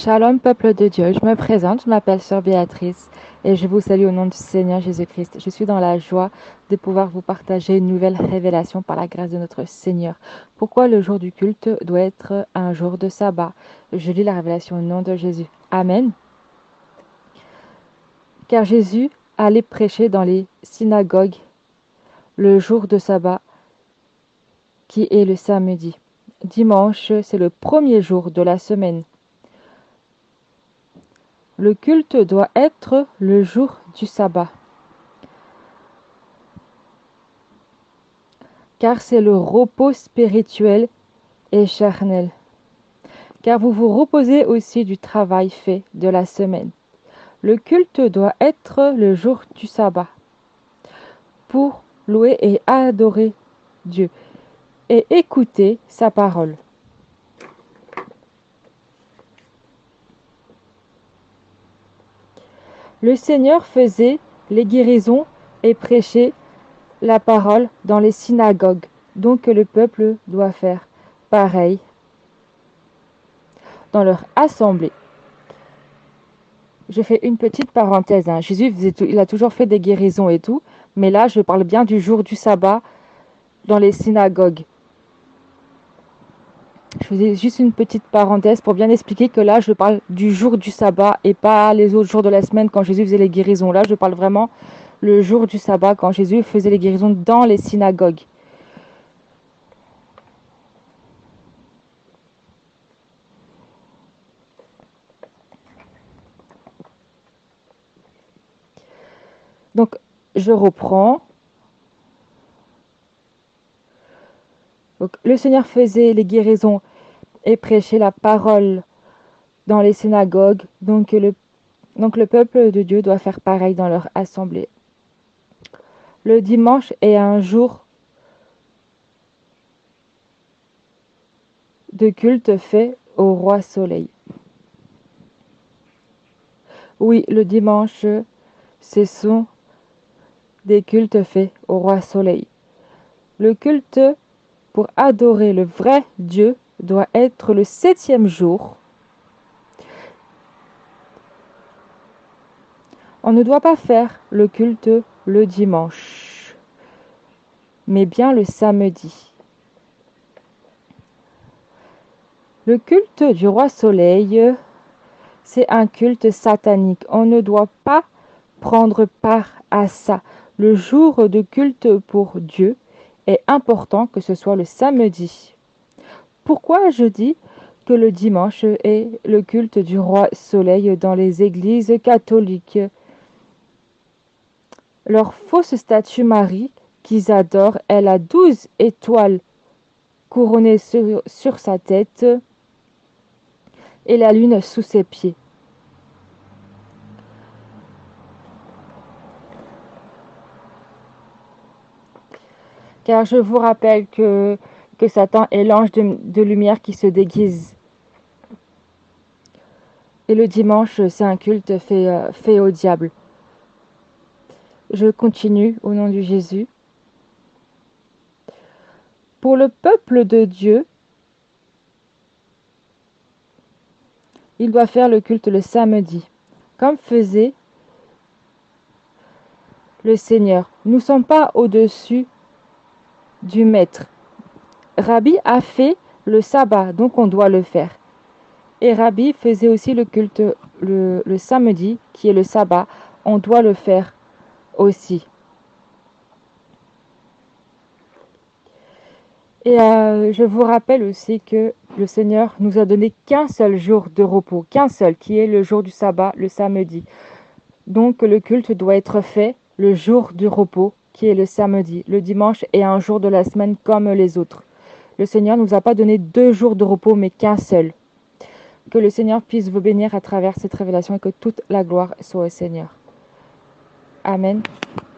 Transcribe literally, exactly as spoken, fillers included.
Shalom, peuple de Dieu, je me présente, je m'appelle Sœur Béatrice et je vous salue au nom du Seigneur Jésus-Christ. Je suis dans la joie de pouvoir vous partager une nouvelle révélation par la grâce de notre Seigneur. Pourquoi le jour du culte doit être un jour de sabbat? Je lis la révélation au nom de Jésus. Amen. Car Jésus allait prêcher dans les synagogues le jour de sabbat, qui est le samedi. Dimanche, c'est le premier jour de la semaine. Le culte doit être le jour du sabbat, car c'est le repos spirituel et charnel, car vous vous reposez aussi du travail fait de la semaine. Le culte doit être le jour du sabbat, pour louer et adorer Dieu, et écouter sa parole. Le Seigneur faisait les guérisons et prêchait la parole dans les synagogues, donc le peuple doit faire pareil dans leur assemblée. Je fais une petite parenthèse. Hein. Jésus, faisait tout, il a toujours fait des guérisons et tout, mais là, je parle bien du jour du sabbat dans les synagogues. Je faisais juste une petite parenthèse pour bien expliquer que là, je parle du jour du sabbat et pas les autres jours de la semaine quand Jésus faisait les guérisons. Là, je parle vraiment le jour du sabbat quand Jésus faisait les guérisons dans les synagogues. Donc, je reprends. Donc, le Seigneur faisait les guérisons et prêchait la parole dans les synagogues. Donc le, donc, le peuple de Dieu doit faire pareil dans leur assemblée. Le dimanche est un jour de culte fait au roi Soleil. Oui, le dimanche, ce sont des cultes faits au roi Soleil. Le culte pour adorer le vrai Dieu doit être le septième jour. On ne doit pas faire le culte le dimanche, mais bien le samedi. Le culte du roi Soleil, c'est un culte satanique. On ne doit pas prendre part à ça. Le jour de culte pour Dieu est important que ce soit le samedi. Pourquoi je dis que le dimanche est le culte du roi Soleil dans les églises catholiques? Leur fausse statue Marie qu'ils adorent, elle a douze étoiles couronnées sur, sur sa tête et la lune sous ses pieds. Car je vous rappelle que, que Satan est l'ange de, de lumière qui se déguise. Et le dimanche, c'est un culte fait, euh, fait au diable. Je continue au nom de Jésus. Pour le peuple de Dieu, il doit faire le culte le samedi, comme faisait le Seigneur. Nous ne sommes pas au-dessus du maître. Rabbi a fait le sabbat, donc on doit le faire. Et Rabbi faisait aussi le culte le, le samedi, qui est le sabbat. On doit le faire aussi. Et euh, je vous rappelle aussi que le Seigneur nous a donné qu'un seul jour de repos, qu'un seul, qui est le jour du sabbat, le samedi. Donc le culte doit être fait le jour du repos, qui est le samedi. Le dimanche est un jour de la semaine comme les autres. Le Seigneur ne nous a pas donné deux jours de repos, mais qu'un seul. Que le Seigneur puisse vous bénir à travers cette révélation et que toute la gloire soit au Seigneur. Amen.